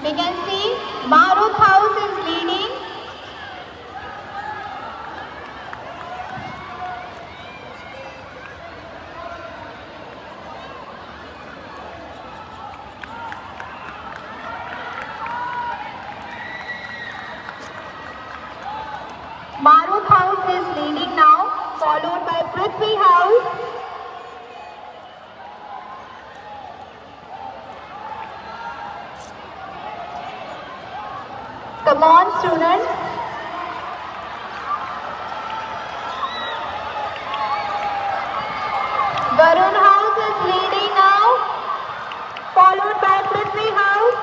We can see Marut House is leading. Marut House is leading now, followed by Prithvi House. Come on, students. Varun House is leading now, followed by Prithvi House.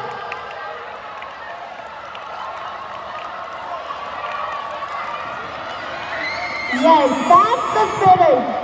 Yes, that's the spirit.